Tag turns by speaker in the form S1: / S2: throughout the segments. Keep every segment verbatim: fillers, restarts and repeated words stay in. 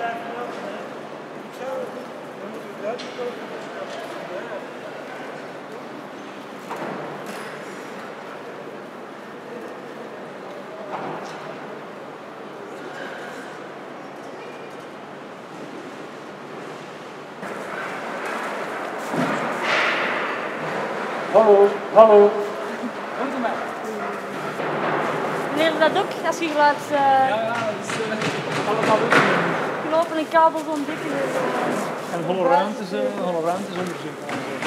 S1: Hallo, hallo.
S2: Hoort u mij?
S3: Meneer, dat ook als je laat uh,
S2: Ja, ja, dat is uh, allemaal oefeningen.
S3: knopen en kabels ontdekken.
S2: En holle ruimtes, uh, holle ruimtes onderzoeken.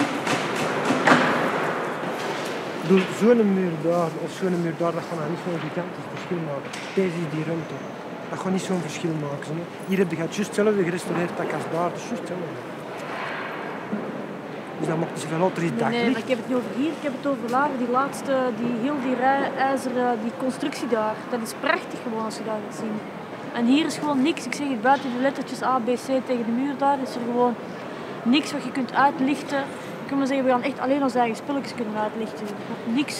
S1: Doe zo'n muur daar of zo'n muur daar, dat gaat niet zo'n gigantisch verschil maken. Deze is die ruimte. Dat gaat niet zo'n verschil maken. Zo. Hier heb je het juist hetzelfde gerestaureerd als daar, dat is juist hetzelfde. Dus dat maakt niet zoveel uit, er is
S3: Nee,
S1: daglicht.
S3: nee, maar ik heb het niet over hier, ik heb het over daar. Die laatste, die, heel die rij ijzeren, die constructie daar. Dat is prachtig gewoon als je dat gaat zien. En hier is gewoon niks. Ik zeg het, buiten de lettertjes A, B, C tegen de muur daar is er gewoon niks wat je kunt uitlichten. Ik kan maar zeggen, we gaan echt alleen onze eigen spulletjes kunnen uitlichten. Niks.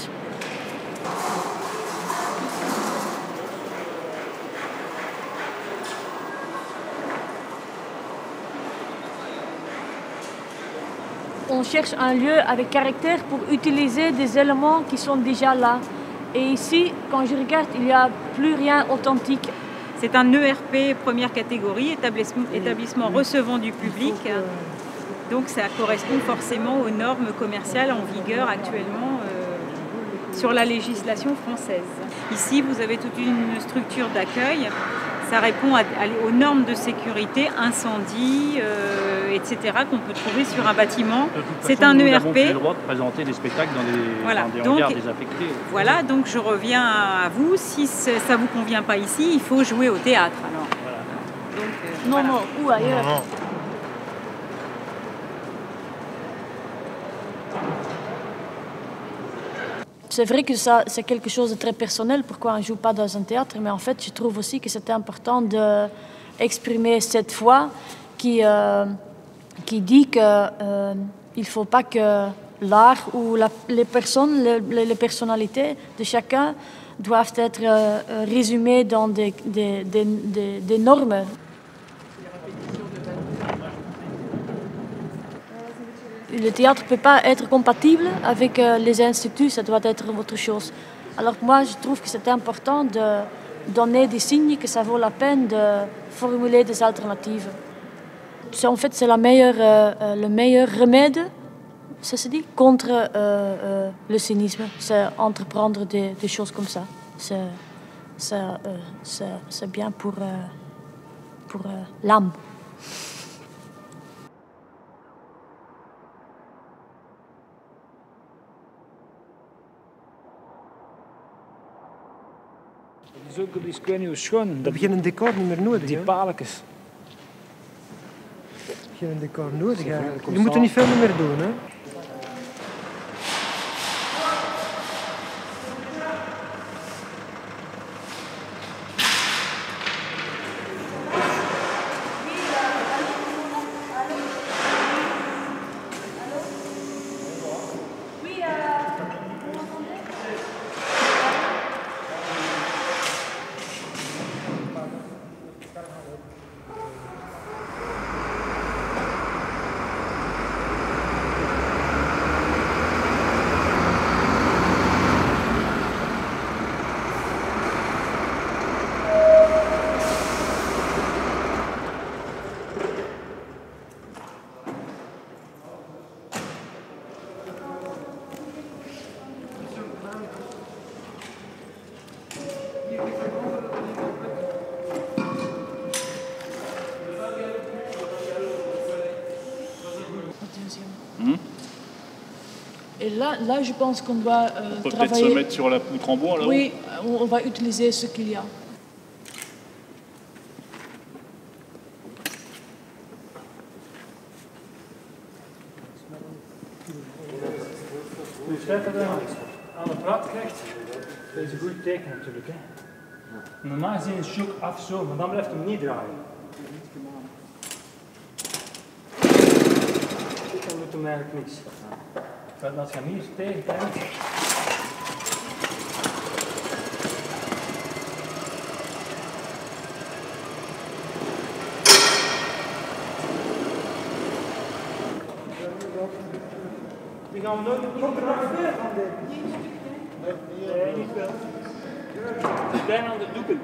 S3: On cherche un lieu avec caractère pour utiliser des éléments qui sont déjà là. Et ici, quand je regarde, il n'y a plus rien authentique.
S4: C'est un E R P première catégorie, établissement, établissement recevant du public. Donc ça correspond forcément aux normes commerciales en vigueur actuellement euh, sur la législation française. Ici, vous avez toute une structure d'accueil. Ça répond à, à, aux normes de sécurité, incendie, euh, et cetera qu'on peut trouver sur un bâtiment. C'est un E R P.
S5: Nous n'avons plus le droit de présenter des spectacles dans des,
S4: voilà.
S5: dans des
S4: donc,
S5: hangars désaffectés.
S4: Voilà, donc je reviens à vous. Si ça ne vous convient pas ici, il faut jouer au théâtre. Alors.
S5: Voilà.
S4: Donc, euh,
S3: Non,
S4: voilà.
S3: non, ou ailleurs.
S1: Non.
S3: C'est vrai que ça, c'est quelque chose de très personnel, pourquoi on ne joue pas dans un théâtre, mais en fait, je trouve aussi que c'est important d'exprimer cette foi qui, euh, qui dit qu'il euh, ne faut pas que l'art ou la, les personnes, les, les personnalités de chacun doivent être euh, résumées dans des, des, des, des, des normes. Le théâtre ne peut pas être compatible avec euh, les instituts, ça doit être autre chose. Alors moi, je trouve que c'est important de donner des signes que ça vaut la peine de formuler des alternatives. En fait, c'est la meilleure, euh, le meilleur remède, ça se dit, contre euh, euh, le cynisme. C'est entreprendre des, des choses comme ça. C'est euh, bien pour, euh, pour euh, l'âme.
S2: Het is ook, ik weet niet hoe schoon.
S1: We hebben geen decor niet meer nodig.
S2: Die
S1: hè?
S2: paaltjes.
S1: Geen decor nodig eigenlijk.
S2: komt
S1: Je moet er niet veel meer doen. Hè?
S5: Mmh.
S3: Et là, là, je pense qu'on doit euh,
S5: On peut peut-être
S3: travailler...
S5: se mettre sur la poutre en bois là-haut.
S3: Oui, on, on va utiliser ce qu'il y a.
S2: Dus dat je aan de praat krijgt, dat is een goed teken natuurlijk. Hè. Normaal gezien is het ook af zo, maar dan blijft hem niet draaien. Dan doet hem eigenlijk niks. Maar als je hem hier tegen kijkt,
S1: nam nooit een fotografeer van dit.
S2: Nee, niet veel. Ik ben aan het doeken.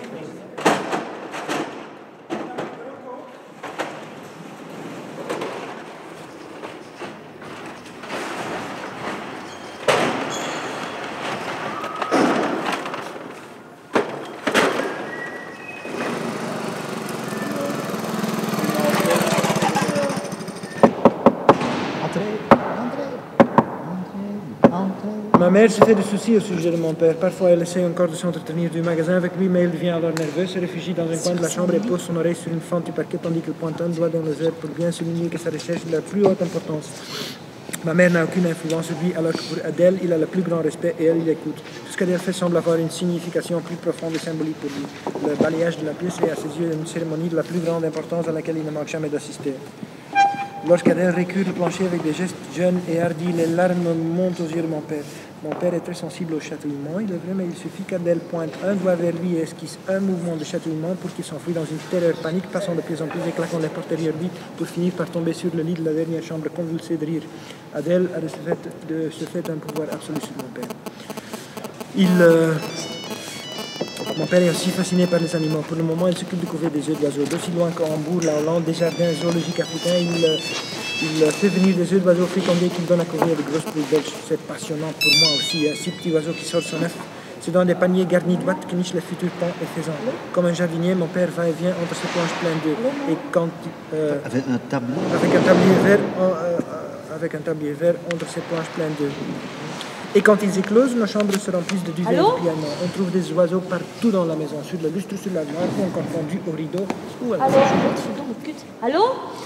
S1: Ma mère se fait des soucis au sujet de mon père. Parfois, elle essaie encore de s'entretenir du magasin avec lui, mais il devient alors nerveux, se réfugie dans un coin de la chambre et pose son oreille sur une fente du parquet tandis qu'il pointe un doigt dans les airs pour bien souligner que sa recherche est de la plus haute importance. Ma mère n'a aucune influence sur lui, alors que pour Adèle, il a le plus grand respect et elle, il écoute. Tout ce qu'Adèle fait semble avoir une signification plus profonde et symbolique pour lui. Le balayage de la pièce est à ses yeux une cérémonie de la plus grande importance à laquelle il ne manque jamais d'assister. Lorsqu'Adèle récure le plancher avec des gestes jeunes et hardis, les larmes montent aux yeux de mon père. Mon père est très sensible au chatouillement, il est vrai, mais il suffit qu'Adèle pointe un doigt vers lui et esquisse un mouvement de chatouillement pour qu'il s'enfuit dans une terreur panique, passant de plus en plus et claquant les portes derrière lui pour finir par tomber sur le lit de la dernière chambre convulsée de rire. Adèle a de ce fait, de ce fait un pouvoir absolu sur mon père. Il... Euh... Mon père est aussi fasciné par les animaux. Pour le moment, il s'occupe de couver des œufs d'oiseaux. D'aussi loin qu'en Hambourg, la Hollande, des jardins zoologiques africains, il, il fait venir des œufs d'oiseaux fécondés qu'il donne à couvrir de grosses poules belges. C'est passionnant pour moi aussi, un si petit oiseau qui sort son œuf. C'est dans des paniers garnis de ouates que nichent les futurs paons et faisans. Comme un jardinier, mon père va et vient entre ses planches pleines d'œufs. Et quand... Euh,
S6: avec un tablier
S1: Avec un tablier vert, euh, avec un tablier vert entre ses planches pleines d'œufs. Et quand ils éclosent, nos chambres se remplissent de duvet et de piano. On trouve des oiseaux partout dans la maison, sur le lustre, sur la lampe, ou encore fondus au rideau ou à la
S3: Hallo, godverdomme kut. Hallo?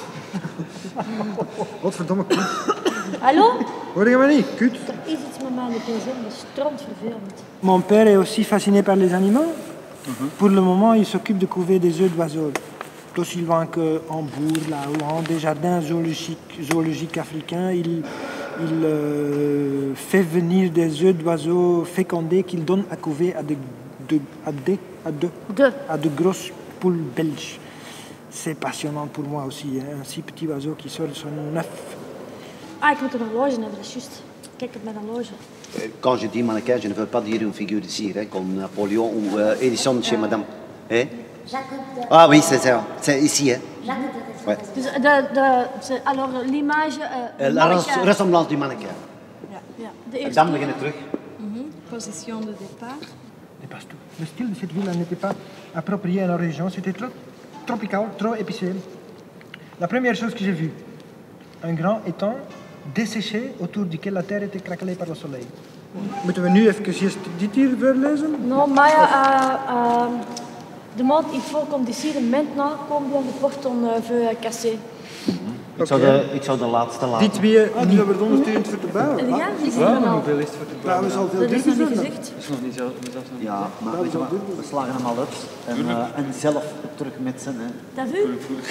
S1: Godverdomme kut.
S3: Hallo?
S1: Hoor je me niet? Kut.
S3: Er is iets met mijn gsm, dat is strontvervelend.
S1: Mon père est aussi fasciné par les animaux. Mm-hmm. Pour le moment, il s'occupe de couver des œufs d'oiseaux. Aussi loin que Hambourg, la Hollande, des jardins zoologiques, zoologiques africains, il, il euh, fait venir des œufs d'oiseaux fécondés qu'il donne à couver à de, de, à de, à de,
S3: de.
S1: à de grosses poules belges. C'est passionnant pour moi aussi, hein, un si petit oiseau qui sort de son œuf.
S3: Ah, ik moet een horloge hebben, dat is juist. Kijk op mijn horloge.
S6: Quand je dis mannequin, je ne veux pas dire une figure de cire, hein, comme Napoléon ou euh, Edison chez Madame. Hein? Ah oui, c'est ça. C'est ici. Hein? Ouais.
S3: Dus de, de, de, alors l'image... Uh,
S6: La ressemblance du mannequin.
S3: Ja, ja. De eerste
S6: Dan beginnen terug.
S7: Mm-hmm. Position de départ.
S1: Et passe tout. Le style de cette ville n'était pas approprié à la région, c'était trop tropical, trop épicé. La première chose que j'ai vue, un grand étang desséché autour duquel la terre était craquelée par le soleil. Moeten we nu even dit hier voorlezen?
S3: Non, mais uh, uh, demande, il faut qu'on décide maintenant combien de portes on uh, veut casser.
S6: Ik, okay. zou de, ik zou de laatste laten.
S1: Die twee, ah, die hebben we ondersteund voor te bouwen.
S3: Ja, die zijn
S2: Ja,
S3: er
S2: maar
S3: al.
S2: hoeveel is het voor te bouwen?
S1: Dat is al veel
S3: Dat is
S1: duurder
S3: nog niet
S1: zijn.
S3: gezegd.
S2: Dat is nog niet zelf. zelfs nog niet
S6: Ja, maar weet je wat, we slagen hem al uit. En, uh, en zelf terugmetsen.
S3: T'as vu?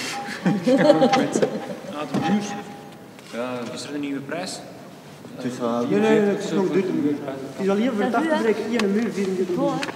S5: Ah, het nieuws. Ja, is er een nieuwe prijs?
S6: Dus, uh,
S1: Nee, nee, nee, het is nog duurder. Het is al hier voor het afgebreken, hier een muur, vierenveertig
S3: Bon,
S1: uur.
S3: hè.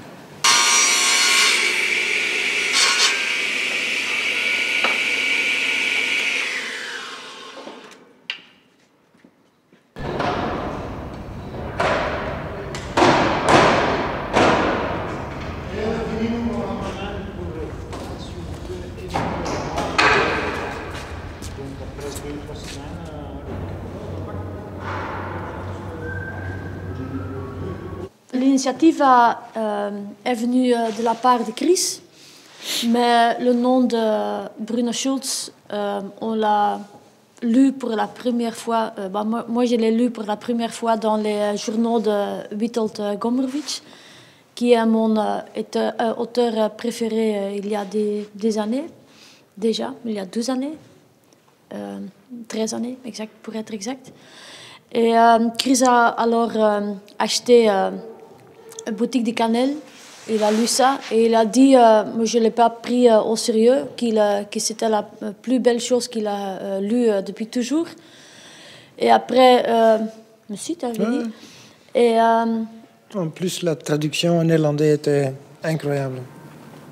S3: L'initiative euh, est venue de la part de Chris, mais le nom de Bruno Schulz, euh, on l'a lu pour la première fois. Euh, bah, moi, moi, je l'ai lu pour la première fois dans les journaux de Witold Gombrowicz, qui est mon euh, auteur, euh, auteur préféré euh, il y a des, des années, déjà, il y a douze années, euh, treize années exact, pour être exact. Et euh, Chris a alors euh, acheté euh, une boutique de cannelle, il a lu ça et il a dit, euh, mais je ne l'ai pas pris euh, au sérieux, qu'il, euh, que c'était la plus belle chose qu'il a euh, lue euh, depuis toujours. Et après, euh, mais si, tu avais dit.
S1: Ouais.
S3: Et, euh,
S1: En plus, la traduction en néerlandais était incroyable.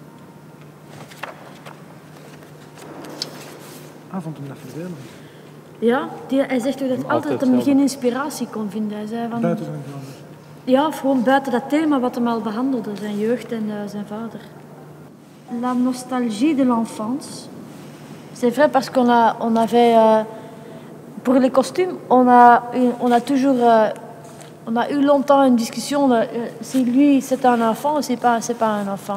S1: Ah, vond hem dat vervelend?
S3: Ja, die, hij zegt ook dat altijd, altijd dat hij geen inspiratie kon vinden. Hij zei van, buiten zijn vader. Ja, gewoon buiten dat thema wat hij al behandelde, zijn jeugd en uh, zijn vader. La nostalgie de l'enfance. C'est vrai parce qu'on a, on avait, euh, pour les costumes, on a, on a toujours, euh, on a eu longtemps une discussion de, euh, si lui c'est un enfant ou c'est pas, c'est pas un enfant.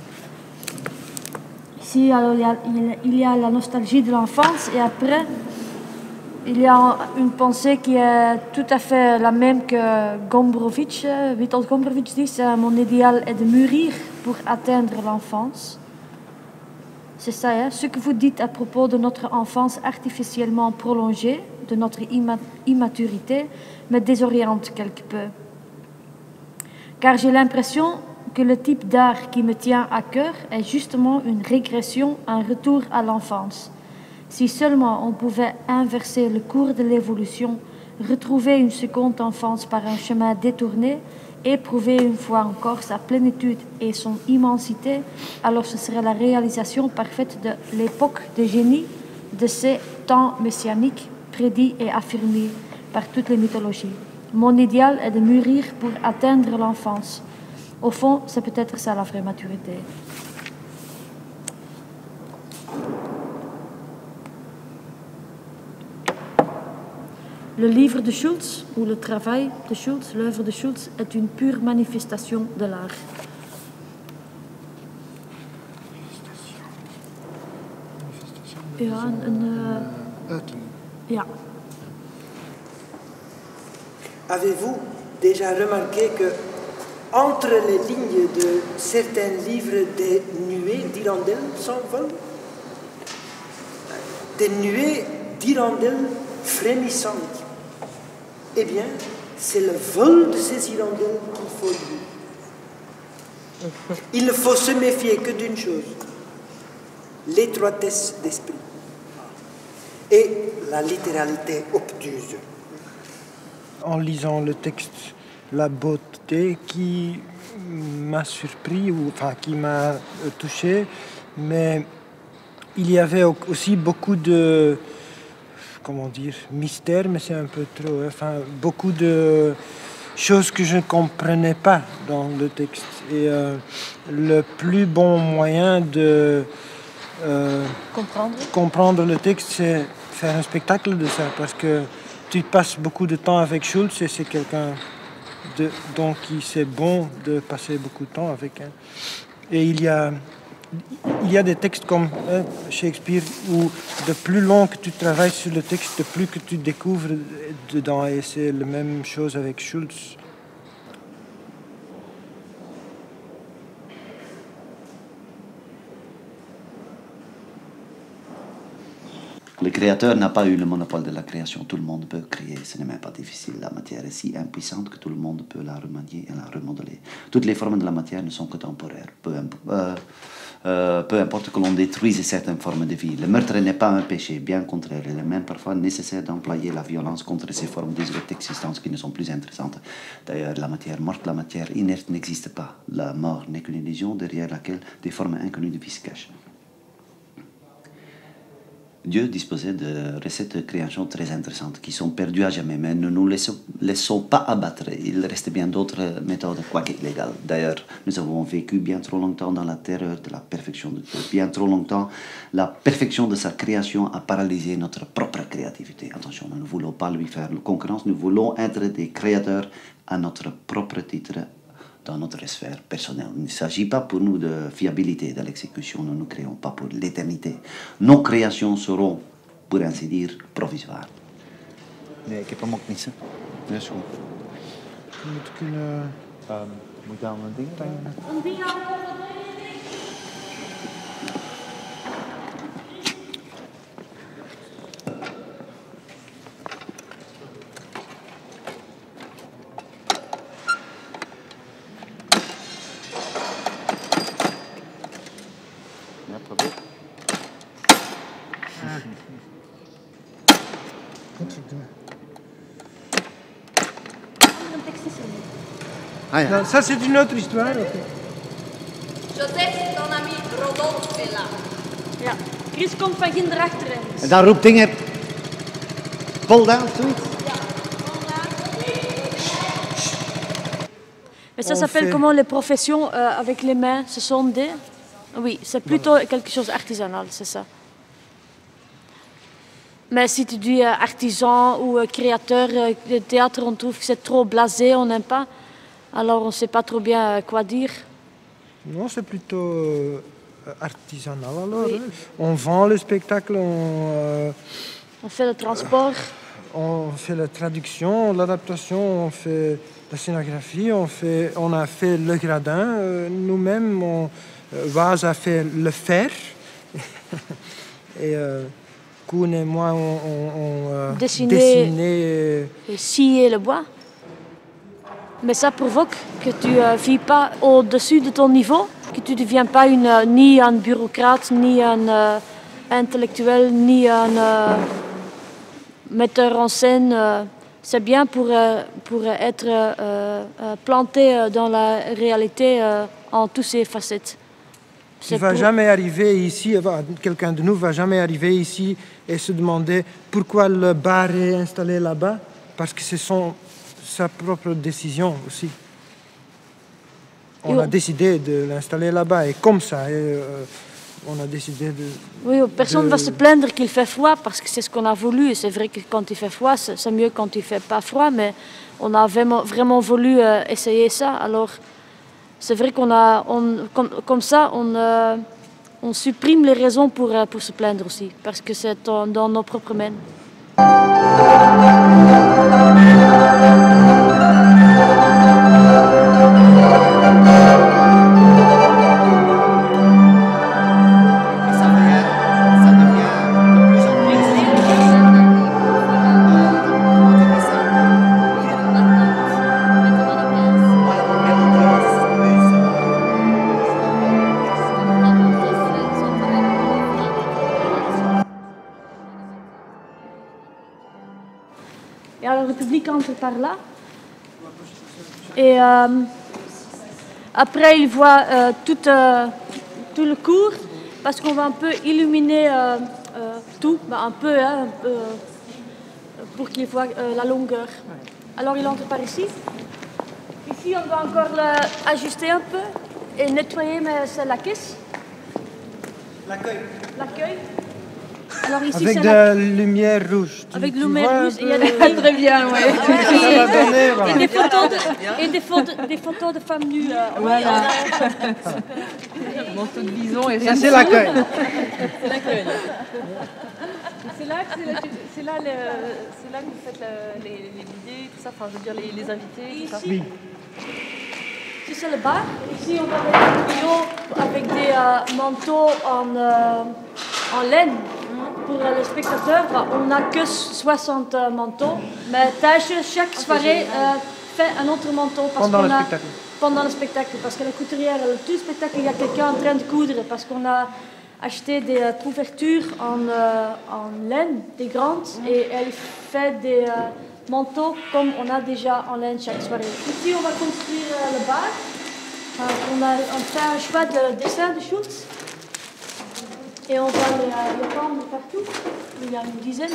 S3: Ici, alors, il, y a, il y a la nostalgie de l'enfance et après, il y a une pensée qui est tout à fait la même que Gombrowicz. Witold Gombrowicz dit, mon idéal est de mûrir pour atteindre l'enfance. C'est ça, hein? Ce que vous dites à propos de notre enfance artificiellement prolongée, de notre immaturité, me désoriente quelque peu. Car j'ai l'impression que le type d'art qui me tient à cœur est justement une régression, un retour à l'enfance. Si seulement on pouvait inverser le cours de l'évolution, retrouver une seconde enfance par un chemin détourné, éprouver une fois encore sa plénitude et son immensité, alors ce serait la réalisation parfaite de l'époque de génie, de ces temps messianiques prédits et affirmés par toutes les mythologies. Mon idéal est de mûrir pour atteindre l'enfance. Au fond, c'est peut-être ça la vraie maturité. Le livre de Schulz, ou le travail de Schulz, l'œuvre de Schulz, est une pure manifestation de l'art. Ja, een... Uh... Ja.
S8: Avez-vous déjà remarqué que entre les lignes de certains livres des nuées d'hirondelles s'envolent? Des nuées d'hirondelles frémissantes. Eh bien, c'est le vol de ces hirondelles qu'il faut lire. Il ne faut se méfier que d'une chose, l'étroitesse d'esprit et la littéralité obtuse.
S1: En lisant le texte, la beauté qui m'a surpris, ou enfin qui m'a touché, mais il y avait aussi beaucoup de, comment dire, mystère, mais c'est un peu trop, enfin beaucoup de choses que je ne comprenais pas dans le texte. Et euh, le plus bon moyen de euh,
S3: comprendre.
S1: comprendre le texte, c'est faire un spectacle de ça, parce que tu passes beaucoup de temps avec Schulz et c'est quelqu'un de, donc c'est bon de passer beaucoup de temps avec. Hein. Et il y a, il y a des textes comme hein, Shakespeare où de plus long que tu travailles sur le texte, de plus que tu découvres dedans. Et c'est la même chose avec Schulz.
S6: Le créateur n'a pas eu le monopole de la création. Tout le monde peut créer, ce n'est même pas difficile. La matière est si impuissante que tout le monde peut la remanier et la remodeler. Toutes les formes de la matière ne sont que temporaires. Peu, euh, euh, peu importe que l'on détruise certaines formes de vie. Le meurtre n'est pas un péché, bien au contraire. Il est même parfois nécessaire d'employer la violence contre ces formes d'existence qui ne sont plus intéressantes. D'ailleurs, la matière morte, la matière inerte n'existe pas. La mort n'est qu'une illusion derrière laquelle des formes inconnues de vie se cachent. Dieu disposait de recettes de création très intéressantes qui sont perdues à jamais, mais ne nous laissons, laissons pas abattre. Il reste bien d'autres méthodes, quoique illégales. D'ailleurs, nous avons vécu bien trop longtemps dans la terreur de la perfection de Dieu. Bien trop longtemps, la perfection de sa création a paralysé notre propre créativité. Attention, nous ne voulons pas lui faire concurrence, nous voulons être des créateurs à notre propre titre, dans notre sphère personnelle. Il ne s'agit pas pour nous de fiabilité de l'exécution, nous ne créons pas pour l'éternité. Nos créations seront, pour ainsi dire, provisoires.
S9: Nee, ik heb hem ook niet, hè. Dat is goed.
S1: Je moet kunnen...
S9: Um, moet ik daar een ding brengen?
S1: Ah, ja. Ça, c'est une autre histoire. Okay.
S10: Joseph, ton ami Rodolphe est là.
S3: Ja, Chris komt van ginder achterin.
S9: En dan roept Dinger. Pull down, zoiets.
S3: Mais ça
S1: On
S3: s'appelle
S1: fait-
S3: comment les professions euh, avec les mains? Ce sont des... Oui, c'est plutôt quelque chose d'artisanal, c'est ça. Mais si tu dis euh, artisan ou euh, créateur euh, de théâtre, on trouve que c'est trop blasé, on n'aime pas. Alors on ne sait pas trop bien euh, quoi dire.
S1: Non, c'est plutôt euh, artisanal alors.
S3: Oui.
S1: Hein. On vend le spectacle, on, euh,
S3: On fait le transport.
S1: on fait la traduction, l'adaptation, on fait la scénographie, on, fait, on a fait le gradin euh, nous-mêmes. On, euh, Vaz a fait le fer. Et euh, Koen et moi, on, on, on euh,
S3: Dessiné.
S1: dessiné, euh,
S3: Et scier le bois. Mais ça provoque que tu ne vis pas au-dessus de ton niveau, que tu ne deviens pas une, euh, ni un bureaucrate, ni un euh, intellectuel, ni un euh, metteur en scène. euh, C'est bien pour, euh, pour être euh, euh, planté euh, dans la réalité euh, en toutes ses facettes.
S1: Tu
S3: C'est
S1: vas
S3: pour-
S1: jamais arriver ici, enfin, quelqu'un de nous va jamais arriver ici et se demander pourquoi le bar est installé là-bas, parce que c'est son, sa propre décision aussi. On
S3: Et
S1: a
S3: on-
S1: décidé de l'installer là-bas et comme ça, et, euh, on a décidé de...
S3: Oui, personne ne
S1: de-
S3: va se plaindre qu'il fait froid parce que c'est ce qu'on a voulu. Et c'est vrai que quand il fait froid, c'est c'est mieux quand il fait pas froid, mais on a vraiment, vraiment voulu euh, essayer ça. Alors, c'est vrai qu'on a, on, comme, comme ça, on, euh, on supprime les raisons pour, euh, pour se plaindre aussi, parce que c'est dans, dans nos propres mains.
S9: Ça devient, ça devient de plus en plus. Comment tu dis ça? Ouais, mélodieuse, plus,
S3: Et alors le public entre par là. Et euh, après, il voit euh, tout, euh, tout le cours, parce qu'on va un peu illuminer euh, euh, tout, bah, un peu, hein, un peu, euh, pour qu'il voit euh, la longueur. Alors il entre par ici. Ici, on va encore l'ajuster un peu et nettoyer, mais c'est la caisse.
S1: L'accueil.
S3: L'accueil. Alors ici,
S1: Avec
S3: c'est
S1: de
S3: la-
S1: la lumière rouge. Tu-
S3: Avec
S1: tu
S3: de lumière
S1: vois un
S3: rouge, il y a
S1: peu-
S3: des...
S4: Très bien, ouais.
S1: Ça va donner, voilà.
S3: Et des photos de, et des photos, des photos de femmes nues. euh,
S4: Voilà.
S3: oui,
S4: Manteau de bison et
S1: Ça,
S4: rien.
S1: c'est l'accueil.
S4: C'est l'accueil. C'est là, que c'est là, c'est là, le- c'est là que vous faites la- les, les billets, tout ça, enfin je veux dire les, les invités, tout ça.
S3: Ici. Ici, c'est le bar. Ici, on va mettre un tuyau avec des euh, manteaux en, euh, en laine. Pour euh, les spectateurs, bah, on n'a que soixante euh, manteaux. Mais Tâche, chaque soirée, euh, fait un autre manteau. Parce
S1: Pendant
S3: qu'on
S1: le
S3: a-
S1: spectacle.
S3: Pendant le spectacle. Parce que la couturière, le tout spectacle, il y a quelqu'un en train de coudre. Parce qu'on a acheté des euh, couvertures en, euh, en laine, des grandes. Et elle fait des euh, manteaux comme on a déjà en laine chaque soirée. Ici, on va construire euh, le bar. Euh, on, a, on fait un choix de dessin de Schultz. Et on va les, euh, les prendre partout. Il y a une dizaine.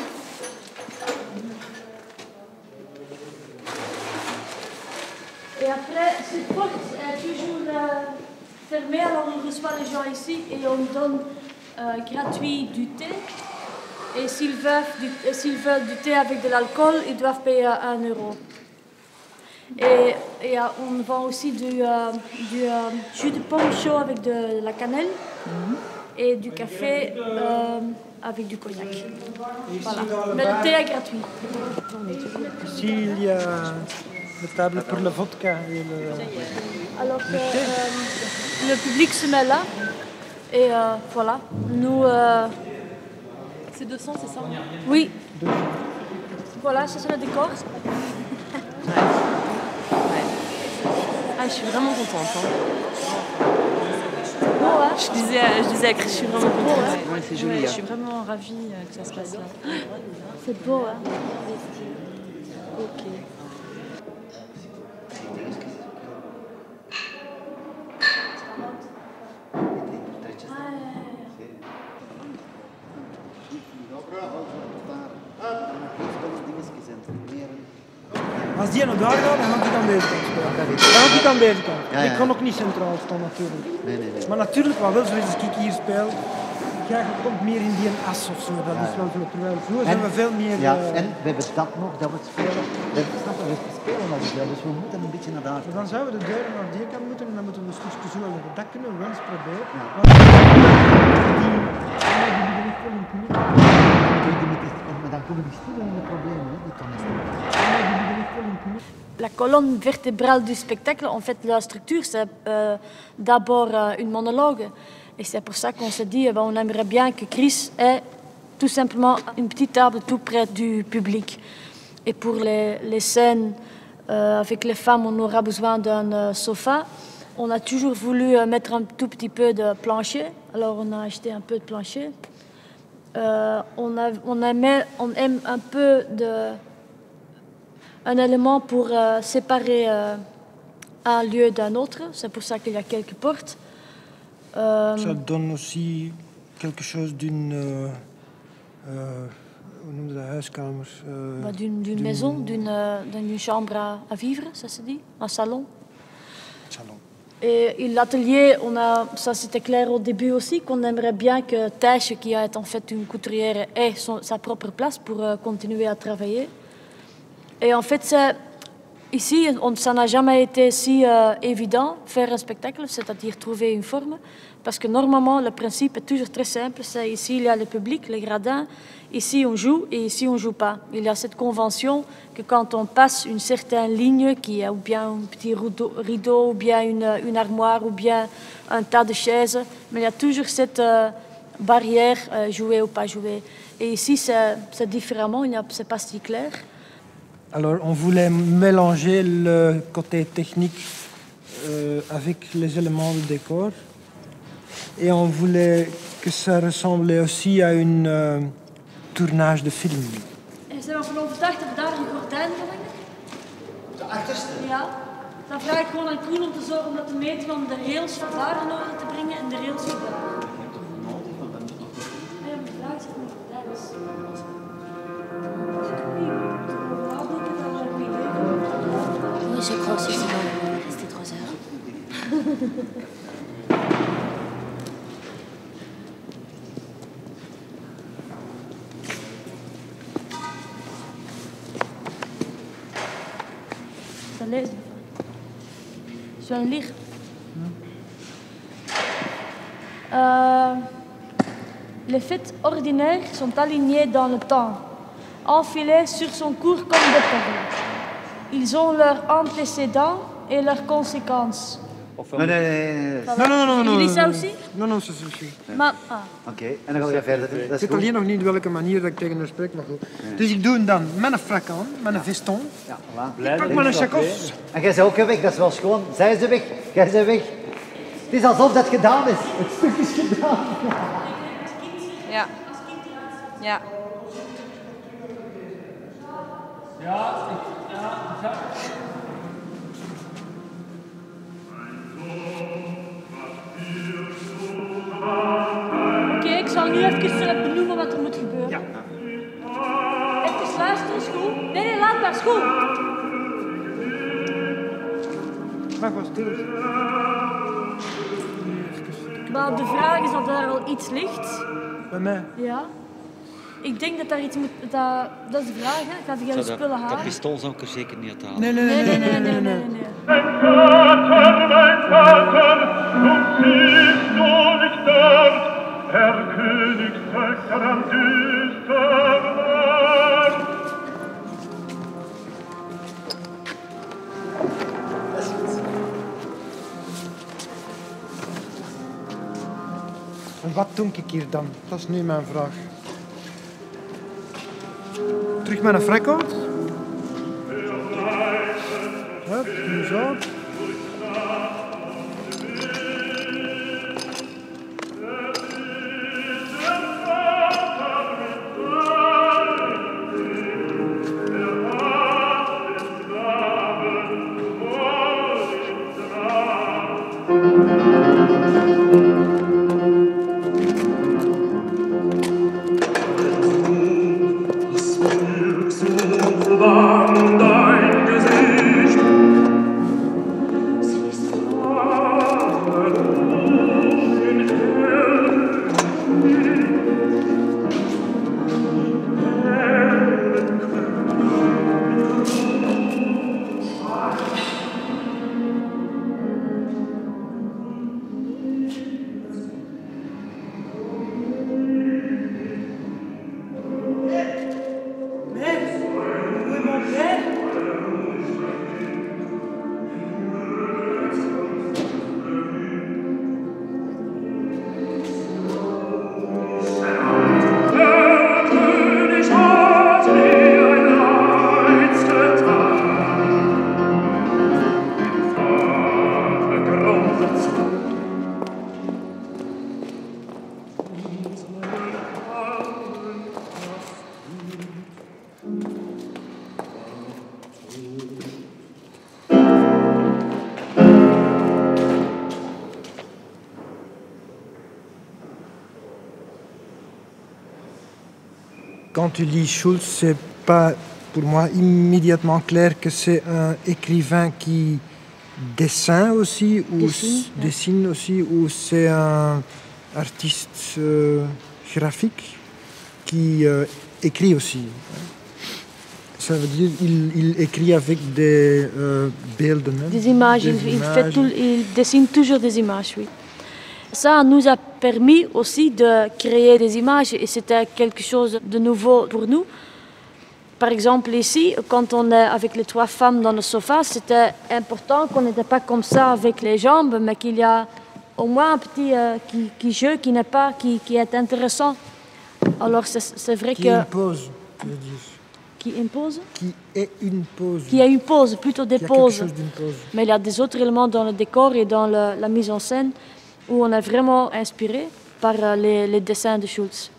S3: Et après, cette porte est toujours euh, fermée, alors on reçoit les gens ici et on donne euh, gratuit du thé. Et s'ils veulent du, et s'ils veulent du thé avec de l'alcool, ils doivent payer un euro. Et, et euh, on vend aussi du, euh, du euh, jus de pomme chaud avec de la cannelle et du café euh, avec du cognac. Voilà. Mais le thé est gratuit.
S1: Ici, il y a la table pour la vodka. Et le...
S3: Alors que euh, le public se met là et euh, voilà. Nous, euh,
S4: C'est deux cents, c'est ça?
S3: oui. Voilà, ça c'est le décor.
S4: Ah, je suis vraiment contente. Hein.
S3: Beau, hein?
S4: Je disais, à- je disais à Chris, je suis vraiment contente.
S3: hein.
S9: Ouais, c'est joli.
S4: Ouais,
S9: hein.
S4: je suis vraiment ravie euh, que ça se passe là.
S3: C'est beau, hein?
S4: Ok.
S9: Dobro,
S1: als die naar daar gaat, dan ga ik aan deze kant spelen.
S9: Dat weet
S1: Dan ga ik aan deze kant.
S9: Ja, ja.
S1: Ik kan ook niet centraal staan natuurlijk.
S9: Nee, nee, nee.
S1: Maar natuurlijk, wat wel zo is als ik hier speel, ja, je komt meer in die as of zo. Dat
S9: Ja,
S1: is
S9: ja.
S1: wel zo. Terwijl zo
S9: En-
S1: zijn we veel meer...
S9: Ja,
S1: eh,
S9: en we hebben dat nog, dat we het spelen. We hebben snap je, we spelen nog veel, dus we moeten een beetje naar daar.
S1: dan zouden we de deuren naar die kant moeten en dan moeten we een stukje zo over. Dat kunnen we wel eens proberen.
S9: Ja.
S1: Want die, die liggen echt wel in het midden.
S9: Maar dan komen die stoelen in de problemen, hè, die tonisten.
S1: Die liggen echt wel in het midden.
S3: La colonne vertébrale du spectacle, en fait, la structure, c'est euh, d'abord euh, une monologue. Et c'est pour ça qu'on s'est dit, eh ben, on aimerait bien que Chris ait tout simplement une petite table tout près du public. Et pour les, les scènes euh, avec les femmes, on aura besoin d'un euh, sofa. On a toujours voulu euh, mettre un tout petit peu de plancher, alors on a acheté un peu de plancher. Euh, on, a, on, aimait, on aime un peu de... un élément pour euh, séparer euh, un lieu d'un autre. C'est pour ça qu'il y a quelques portes. Euh,
S1: Ça donne aussi quelque chose d'une... Euh, euh, hoe noem je dat, huiskamer? Euh,
S3: bah, d'une, d'une maison, d'une, euh, d'une chambre à, à vivre, ça se dit, un salon.
S1: salon.
S3: Et, et l'atelier, on a, ça c'était clair au début aussi, qu'on aimerait bien que Thijsje, qui est en fait une couturière, ait son, sa propre place pour euh, continuer à travailler. Et en fait, c'est, ici, on, ça n'a jamais été si euh, évident faire un spectacle, c'est-à-dire trouver une forme, parce que normalement, le principe est toujours très simple. C'est ici, il y a le public, les gradins, ici on joue et ici on ne joue pas. Il y a cette convention que quand on passe une certaine ligne, qui est ou bien un petit rideau, rideau ou bien une, une armoire, ou bien un tas de chaises, mais il y a toujours cette euh, barrière, euh, jouer ou pas jouer. Et ici, c'est, c'est différemment, ce n'est pas si clair.
S1: Alors, on voulait mélanger le côté technique euh, avec les éléments du décor. Et on voulait que ça ressemble aussi à un euh, tournage de film.
S3: En zijn we van overtuigd dat we daar een gordijn van hangen?
S9: De achterste?
S3: Ja. Dan vraag ik gewoon aan Koen om te zorgen om dat te meten om de rails van daar in orde te brengen en de rails van daar. Ja, maar de vraag is of het een gordijn is.
S11: Oui, je crois aussi, sinon on va rester trois heures.
S3: Ça laisse. Je vais lire. Euh, les faits ordinaires sont alignés dans le temps, enfilés sur son cours comme des perles. Ils ont leurs antécédents et leurs conséquences.
S9: Nee, nee, nee. nee.
S3: Ça va?
S1: Non, non, non, non.
S3: Jullie
S1: non,
S3: ça
S1: non.
S3: aussi?
S1: Non, non, ça suffit.
S3: Maar, ah.
S9: Oké, okay. En dan gaan we verder. Dat
S1: Ik
S9: is
S1: weet
S9: goed.
S1: alleen nog niet welke manier dat ik tegen haar spreek, maar goed. Dus ik doe hem dan met een frak aan, met een veston.
S9: Ja, voilà.
S1: Ik pak maar een chakos.
S9: En jij bent ook weg, dat is wel schoon. Zij is weg, jij bent weg. Het is alsof dat gedaan is. Het stuk is gedaan.
S4: Ja. Ja.
S2: Ja, ik, ja, ja.
S3: Oké, okay, ik zal nu even uh, benoemen wat er moet gebeuren.
S1: Ja.
S3: Even luisteren, is goed? Nee, nee, laat maar, is goed.
S1: Mag wel stil.
S3: Maar de vraag is of daar al iets ligt.
S1: Bij mij.
S3: Ja. Ik denk dat daar iets moet... Dat, dat is de vraag, hè. Gaat jij de spullen halen?
S6: Dat pistool zou ik er zeker niet uit halen.
S1: Nee, nee,
S3: Nee,
S1: nee,
S3: nee, nee, nee, nee, nee. nee.
S12: Mein Vater, mein Vater, nun siehst du nicht dort, Herr Königstöchter am düstern Ort.
S1: En wat doe ik hier dan? Dat is nu mijn vraag. Terug met een frak uit. Hup, nu zo.
S12: Das Volk so
S1: quand tu lis Schulz, c'est pas pour moi immédiatement clair que c'est un écrivain qui dessine aussi, ou
S3: Dessine, ouais.
S1: dessine aussi, ou c'est un artiste euh, graphique qui euh, écrit aussi. Ça veut dire qu'il il écrit avec des euh, beelden, hein,
S3: Des images,
S1: des
S3: il, il
S1: images.
S3: fait tout, il dessine toujours des images, oui. Ça nous a permis aussi de créer des images et c'était quelque chose de nouveau pour nous. Par exemple ici, quand on est avec les trois femmes dans le sofa, c'était important qu'on n'était pas comme ça avec les jambes, mais qu'il y a au moins un petit euh, qui, qui jeu qui n'est pas, qui, qui est intéressant. Alors c'est vrai
S1: qui
S3: que...
S1: Qui impose, je veux dire.
S3: Qui impose?
S1: Qui est une pause.
S3: Qui a une pause, plutôt des
S1: qui
S3: pauses.
S1: Quelque chose d'une pause.
S3: Mais il y a des autres éléments dans le décor et dans le, la mise en scène où on est vraiment inspiré par euh, les, les dessins de Schulz.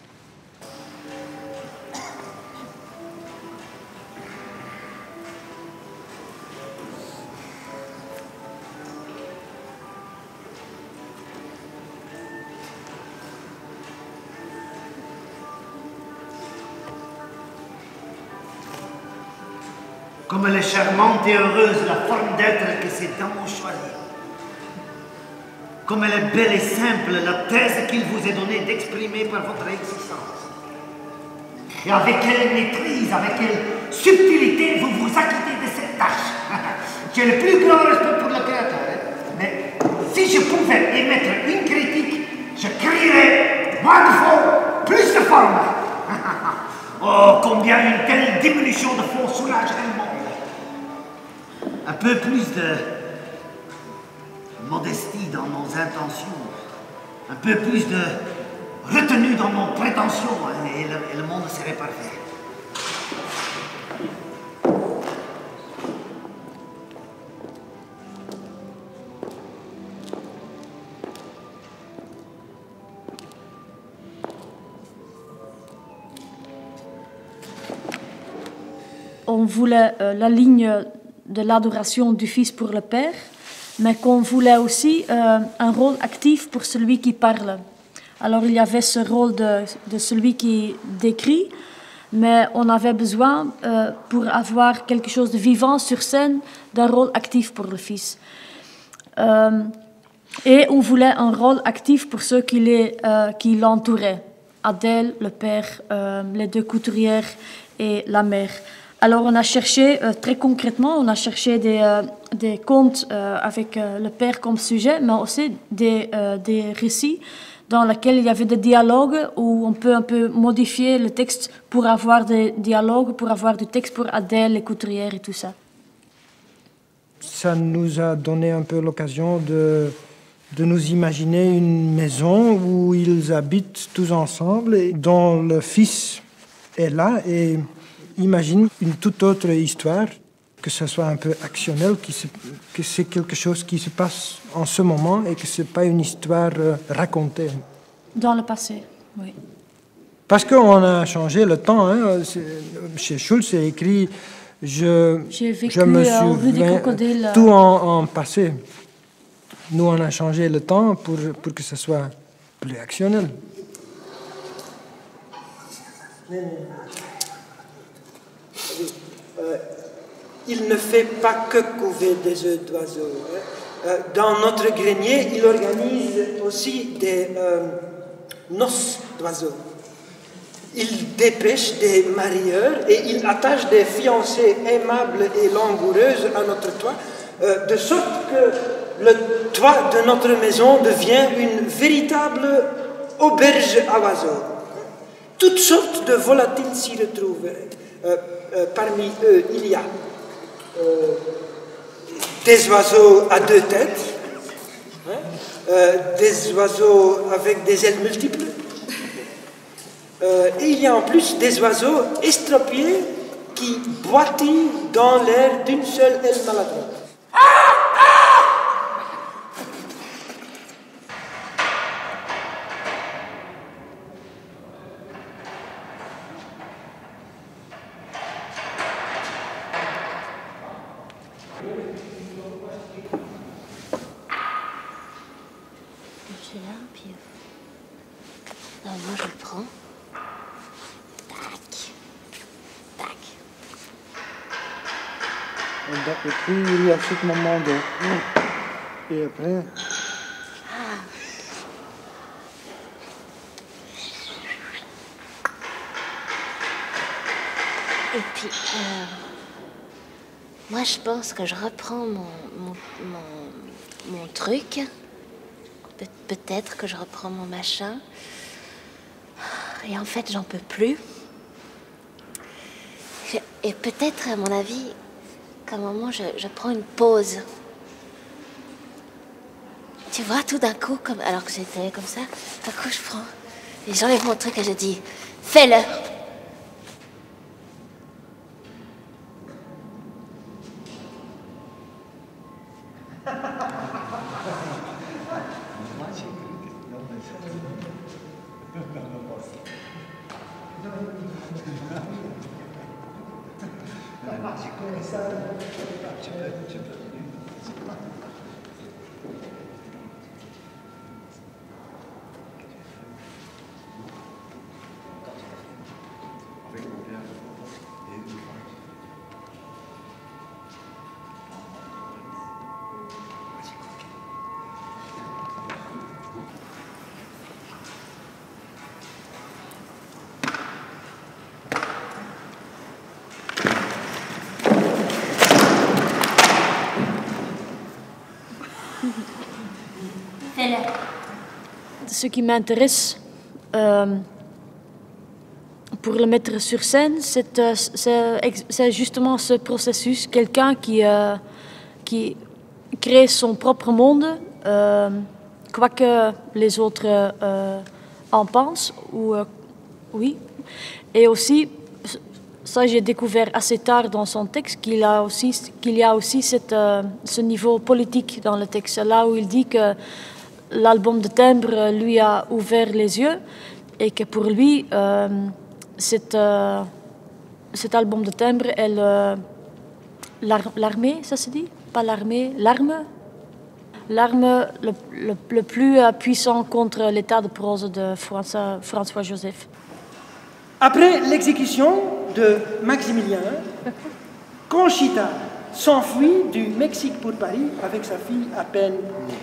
S13: Comme elle est charmante et heureuse, la forme d'être que ces dames ont choisie. Comme elle est belle et simple, la thèse qu'il vous est donné d'exprimer par votre existence. Et avec quelle maîtrise, avec quelle subtilité vous vous acquittez de cette tâche. J'ai le plus grand respect pour le créateur. Mais si je pouvais émettre une critique, je crierais moins de fond, plus de forme. Oh, combien une telle diminution de fond soulagerait le monde. Un peu plus de modestie dans nos intentions, un peu plus de retenue dans nos prétentions, et le, et le monde serait parfait.
S3: On voulait euh, la ligne de l'adoration du Fils pour le Père, mais qu'on voulait aussi euh, un rôle actif pour celui qui parle. Alors il y avait ce rôle de, de celui qui décrit, mais on avait besoin, euh, pour avoir quelque chose de vivant sur scène, d'un rôle actif pour le Fils. Euh, et on voulait un rôle actif pour ceux qui, les, euh, qui l'entouraient. Adèle, le père, euh, les deux couturières et la mère. Alors on a cherché, euh, très concrètement, on a cherché des, euh, des contes euh, avec euh, le père comme sujet, mais aussi des, euh, des récits dans lesquels il y avait des dialogues où on peut un peu modifier le texte pour avoir des dialogues, pour avoir du texte pour Adèle, les couturières et tout ça.
S1: Ça nous a donné un peu l'occasion de, de nous imaginer une maison où ils habitent tous ensemble et dont le fils est là et imagine une toute autre histoire, que ce soit un peu actionnel, que c'est quelque chose qui se passe en ce moment et que ce n'est pas une histoire euh, racontée.
S3: Dans le passé, oui.
S1: Parce qu'on a changé le temps. Hein. Chez Schulz, c'est écrit « je,
S3: vécu,
S1: je me
S3: euh,
S1: souviens » tout en, en passé. Nous, on a changé le temps pour, pour que ce soit plus actionnel.
S8: Euh, il ne fait pas que couver des œufs d'oiseaux. Hein. Euh, dans notre grenier, il organise aussi des euh, noces d'oiseaux. Il dépêche des marieurs et il attache des fiancées aimables et langoureuses à notre toit, euh, de sorte que le toit de notre maison devient une véritable auberge à oiseaux. Toutes sortes de volatiles s'y retrouvent. Euh, euh, parmi eux, il y a euh, des oiseaux à deux têtes, hein, euh, des oiseaux avec des ailes multiples, euh, et il y a en plus des oiseaux estropiés qui boitillent dans l'air d'une seule aile maladroite.
S11: Là, puis... Là, moi, je le prends. Tac.
S1: Et puis il y a ce moment de... Et après...
S11: Et puis, euh, moi je pense que je reprends mon, mon, mon, mon truc. Pe- peut-être que je reprends mon machin. Et en fait, j'en peux plus. Je- et peut-être, à mon avis, qu'à un moment, je, je prends une pause. Tu vois, tout d'un coup, comme, alors que j'étais comme ça, d'un coup, je prends... Et j'enlève mon truc et je dis, fais-le!
S3: Ce qui m'intéresse euh, pour le mettre sur scène, c'est, euh, c'est, c'est justement ce processus, quelqu'un qui, euh, qui crée son propre monde, euh, quoi que les autres euh, en pensent, ou, euh, oui. Et aussi, ça j'ai découvert assez tard dans son texte, qu'il, a aussi, qu'il y a aussi cette, euh, ce niveau politique dans le texte, là où il dit que l'album de timbre lui a ouvert les yeux et que pour lui, euh, cet, euh, cet album de timbre est le, l'ar- l'armée, ça se dit? Pas l'armée, l'arme L'arme le, le, le plus puissant contre l'état de prose de François, François Joseph.
S8: Après l'exécution de Maximilien, Conchita s'enfuit du Mexique pour Paris avec sa fille à peine née.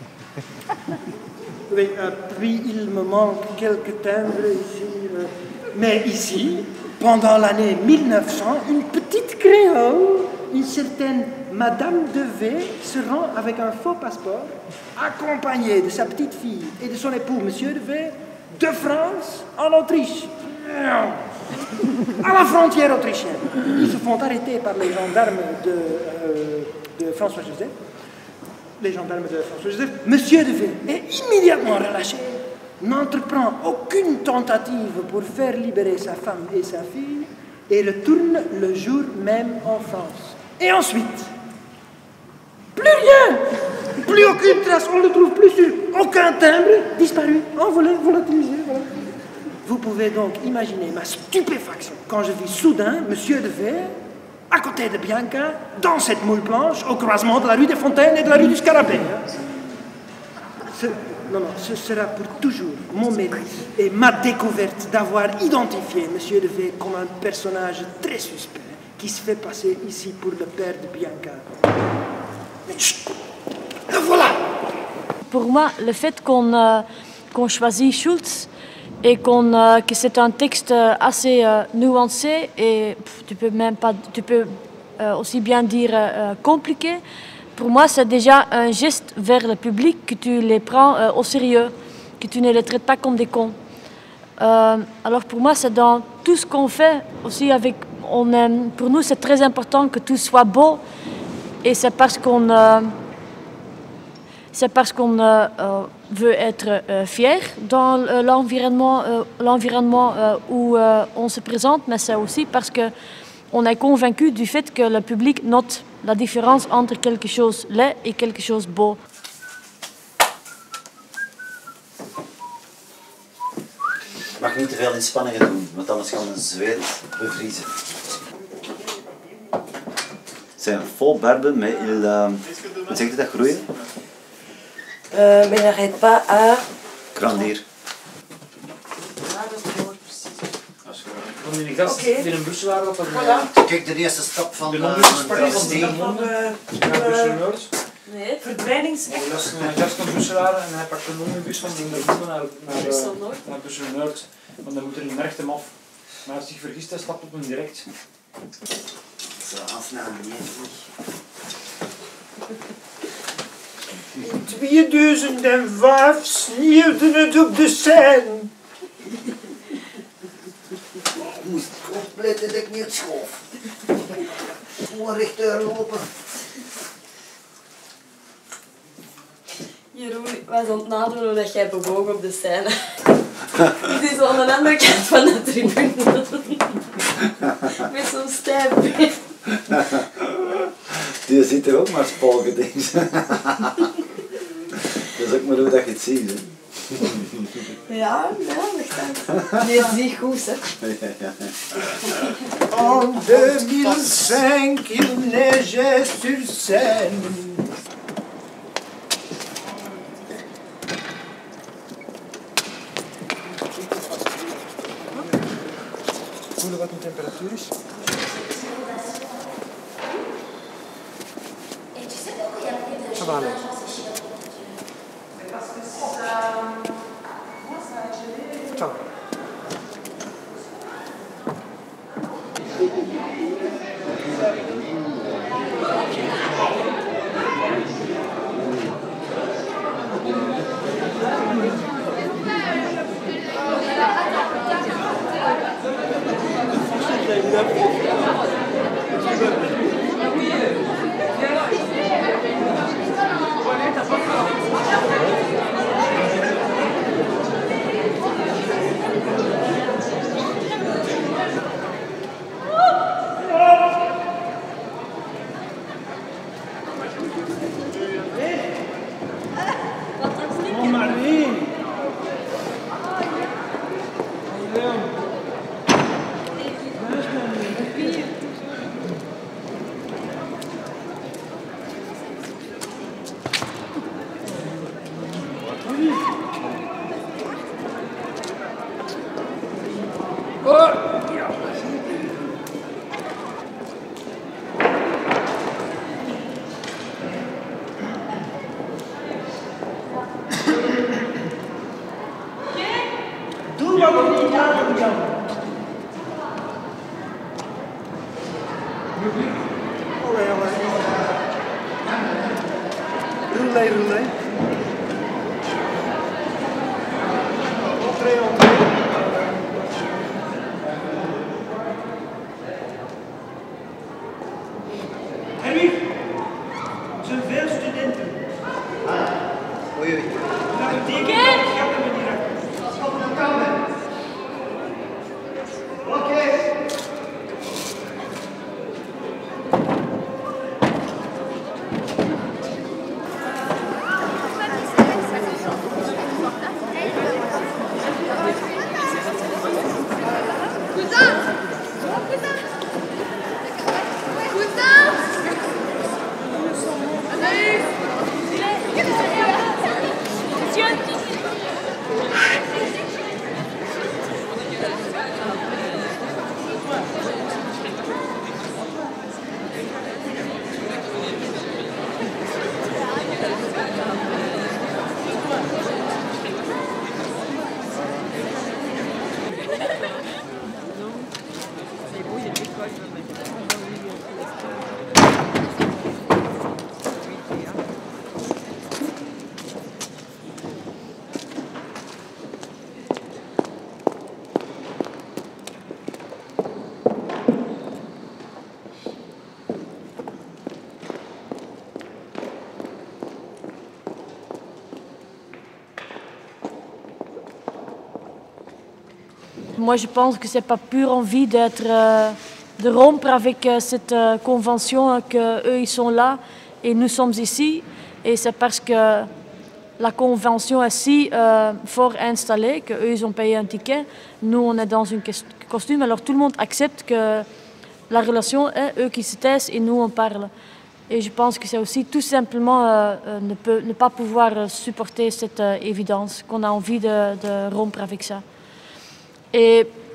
S8: Oui, euh, puis il me manque quelques timbres ici. Euh, mais ici, pendant l'année mille neuf cents, une petite créole, une certaine Madame de V, se rend avec un faux passeport, accompagnée de sa petite fille et de son époux, Monsieur de V, de France en Autriche. À la frontière autrichienne. Ils se font arrêter par les gendarmes de, euh, de François Joseph. Les gendarmes de François Joseph. Monsieur de V est immédiatement relâché, n'entreprend aucune tentative pour faire libérer sa femme et sa fille et retourne le jour même en France. Et ensuite, plus rien, plus aucune trace, on ne le trouve plus sur aucun timbre, disparu, envolé, volatilisé. Voilà. Vous pouvez donc imaginer ma stupéfaction quand je vis soudain Monsieur de V à côté de Bianca, dans cette moule blanche, au croisement de la rue des Fontaines et de la rue du Scarabée. Ce, non, non, ce sera pour toujours mon mérite et ma découverte d'avoir identifié Monsieur de V comme un personnage très suspect qui se fait passer ici pour le père de Bianca. Mais chut, le voilà!
S3: Pour moi, le fait qu'on, euh, qu'on choisit Schulz et qu'on, euh, que c'est un texte assez euh, nuancé et pff, tu peux même pas, tu peux euh, aussi bien dire euh, compliqué. Pour moi, c'est déjà un geste vers le public que tu les prends euh, au sérieux, que tu ne les traites pas comme des cons. Euh, alors pour moi, c'est dans tout ce qu'on fait aussi avec, on aime, pour nous, c'est très important que tout soit beau et c'est parce qu'on euh, C'est parce qu'on euh, euh, veut être euh, fier dans euh, l'environnement, euh, l'environnement euh, où euh, on se présente, mais c'est aussi parce qu'on est convaincu du fait que le public note la différence entre quelque chose laid et quelque chose beau.
S6: Je mag niet te veel inspanningen doen, want anders kan een zweet bevriezen. C'est un faux barbe, mais il... Euh, hoe zeg je dat, groeien?
S14: Euh, mais il n'arrête pas à...
S6: Grandir.
S2: Van die gast
S14: Oké.
S2: die een bussel waren op een...
S14: Voilà.
S6: Kijk, de eerste stap van
S2: de
S6: de
S2: non-busselspartij van
S6: travestie.
S2: de monde. Ja, busseneurs.
S14: Nee, verdwijningsecht.
S2: Dat is een gast van Busselaar en hij pakt een non-bus van de monde naar, naar,
S14: Busselnoord.
S2: naar Busselnoord. Want dan moet er een recht hem af. Maar als hij zich vergist, hij stapt op hem direct.
S6: Zo, afnamen,
S8: In tweeduizend vijf sneeuwde het op de Seine.
S13: Ik moest opletten dat ik niet schoof. Gewoon rechtuur lopen.
S7: Jeroen was aan het nadoen dat jij bewoog op de scène. Het is aan de andere kant van de tribune. Met zo'n stijf been.
S6: Die ziet er ook maar spalken, denk ik. Dat is ook maar hoe dat je het ziet, hè.
S7: Ja, ja, dat kan. Nee, het is niet goed, hè.
S6: Ja, ja, ja.
S8: En deux mille cinq, il neigeait sur Seine. Voelen wat de temperatuur is. Ça va alors. Ciao. Doe wat we niet aan doen. Olé, olé. Roulé, roulé. Entree, entree. Henry, er zijn veel studenten.
S6: Ah, oei, oei.
S8: Dat betekent dat het gaat naar beneden.
S13: Op de kamer. Oké.
S3: Moi, je pense que c'est pas pure envie d'être, euh, de rompre avec euh, cette euh, convention, euh, qu'eux, ils sont là et nous sommes ici. Et c'est parce que la convention est si euh, fort installée qu'eux, ils ont payé un ticket. Nous, on est dans un costume. Alors, tout le monde accepte que la relation est eux qui se taisent et nous, on parle. Et je pense que c'est aussi tout simplement euh, euh, ne, peut, ne pas pouvoir euh, supporter cette euh, évidence, qu'on a envie de, de rompre avec ça. Et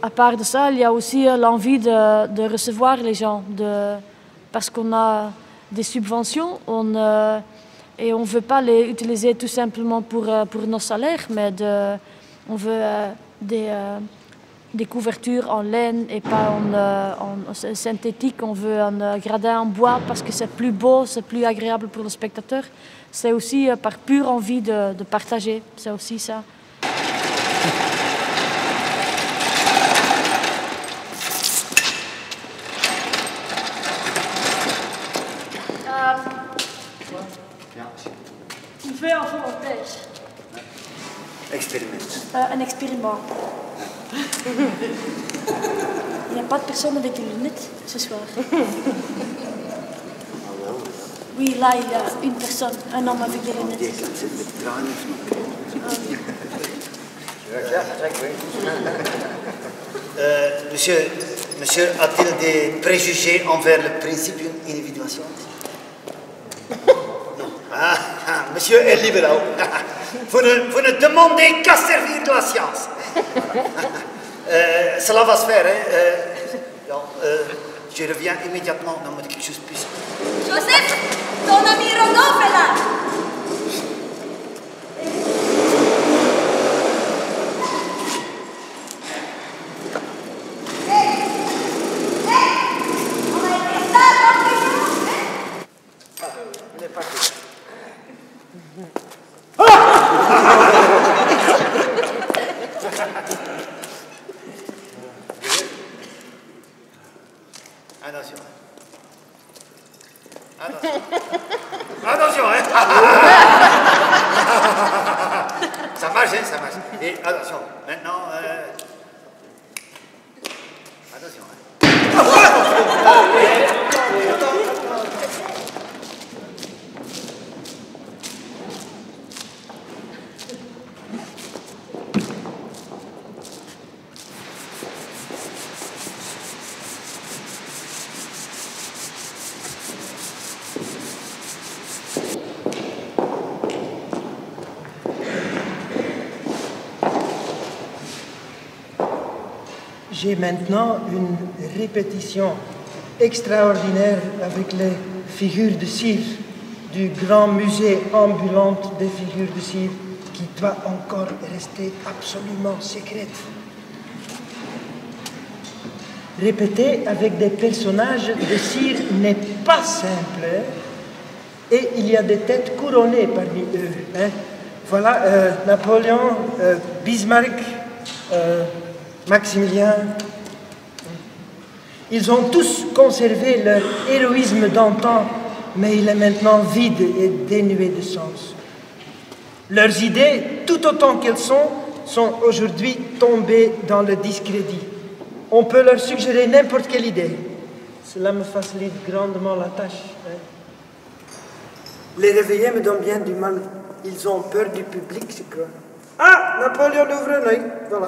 S3: à part de ça, il y a aussi l'envie de, de recevoir les gens, de, parce qu'on a des subventions on, euh, et on ne veut pas les utiliser tout simplement pour, pour nos salaires, mais de, on veut euh, des, euh, des couvertures en laine et pas en, euh, en synthétique. On veut un euh, gradin en bois parce que c'est plus beau, c'est plus agréable pour le spectateur. C'est aussi euh, par pure envie de, de partager, c'est aussi ça.
S7: On fait un reportage.
S13: Expérimente.
S3: Euh, un expériment. Il n'y a pas de personne avec des lunettes ce soir. Oui, là, il y a une personne, un homme avec des lunettes.
S13: Euh, monsieur, monsieur a-t-il des préjugés envers le principe d'individuation? Non. Ah, ah, monsieur est libéral. Vous ne, vous ne demandez qu'à servir de la science. Euh, cela va se faire. Hein? Euh, non, euh, je reviens immédiatement. Non, mais quelque chose de plus.
S10: Joseph, ton ami Rodolphe est là.
S13: Attention. Attention. Attention, hein. Ça marche, hein, ça marche. Et attention, maintenant... Euh... Attention, hein.
S8: J'ai maintenant une répétition extraordinaire avec les figures de cire du grand musée ambulant des figures de cire qui doit encore rester absolument secrète. Répéter avec des personnages de cire n'est pas simple, hein? Et il y a des têtes couronnées parmi eux. Hein? Voilà euh, Napoléon, euh, Bismarck, euh, Maximilien. Ils ont tous conservé leur héroïsme d'antan, mais il est maintenant vide et dénué de sens. Leurs idées, tout autant qu'elles sont, sont aujourd'hui tombées dans le discrédit. On peut leur suggérer n'importe quelle idée. Cela me facilite grandement la tâche. Hein. Les réveillés me donnent bien du mal. Ils ont peur du public, je crois. Ah, Napoléon ouvre un œil, voilà.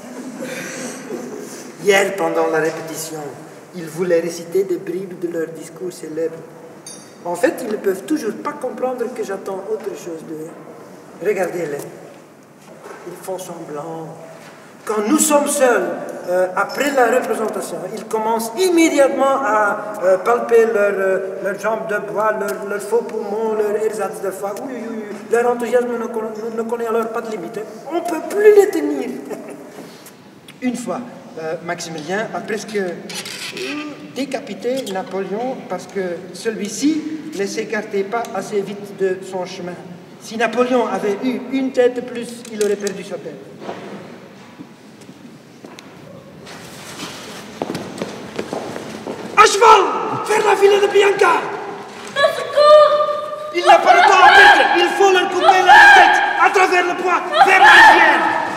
S8: Hier, pendant la répétition, ils voulaient réciter des bribes de leur discours célèbre. En fait, ils ne peuvent toujours pas comprendre que j'attends autre chose d'eux. Regardez-les. Ils font semblant. Quand nous sommes seuls, euh, après la représentation, ils commencent immédiatement à euh, palper leurs euh, leur jambes de bois, leurs leur faux poumons, leur ersatz de foie. Oui, oui, oui. Leur enthousiasme ne connaît, ne connaît alors pas de limite. Hein. On ne peut plus les tenir. Une fois, euh, Maximilien a presque décapité Napoléon parce que celui-ci ne s'écartait pas assez vite de son chemin. Si Napoléon avait eu une tête de plus, il aurait perdu sa tête. À cheval! Vers la ville de Bianca!
S10: Au secours!
S8: Il n'a pas le temps à perdre! Il faut leur couper la tête à travers le bois vers la rivière!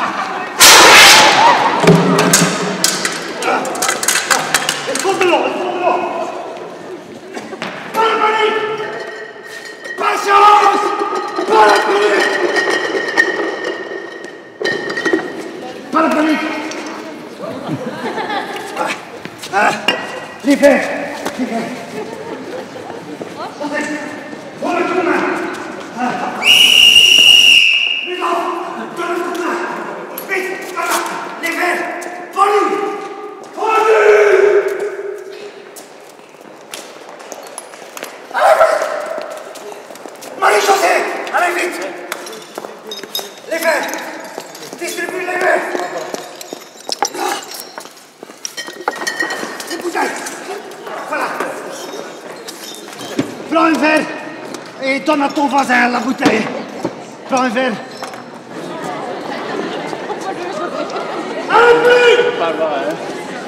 S13: Il faut de l'eau! Il faut de l'eau! Pas de panique! Patience! Pas de panique! Pas de panique! Ah! Ah! L'hiver! L'hiver! Pour le coup de main! Les gars! Donne le coup de main! Vite! L'hiver! Pour lui! allez vite. Les verres. Distribue les verres. Les bouteilles. Voilà. Prends un verre et donne à ton voisin la bouteille. Prends un verre. Allez!
S2: Pas loin, hein?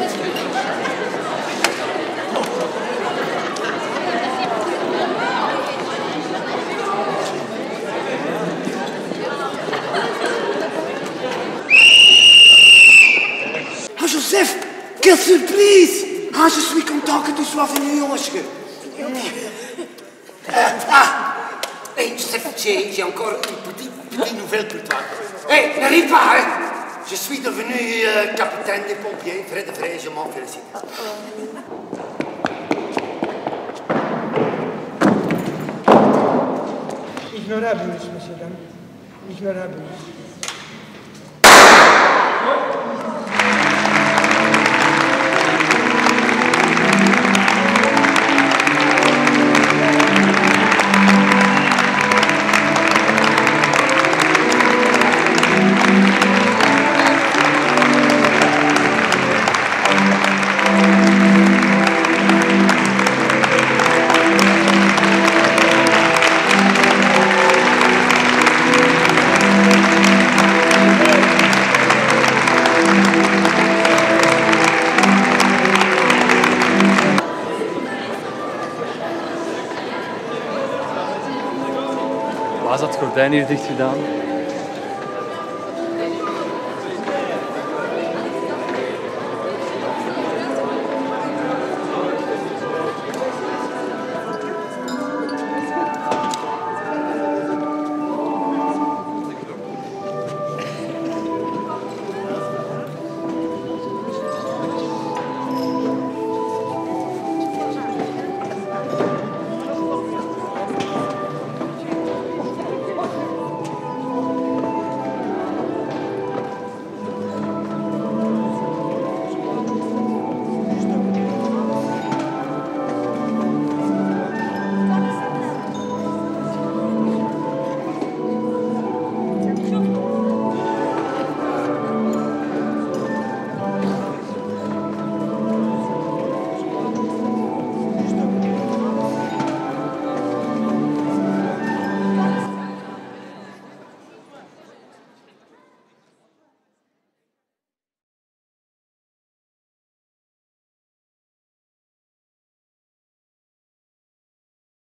S13: Ah, Joseph, quelle surprise! Ah, je suis content que tu sois venu, jongensje. Euh, ah! Hé, hey, Joseph, j'ai encore une petite, petite nouvelle pour toi. Hé, hey, n'arrive pas, hein! Je suis devenu euh, capitaine des pompiers, vrai de vrai, je m'en félicite.
S1: Ignorabilus, monsieur, dame. Ignorabilus.
S2: Was had het gordijn hier dicht gedaan?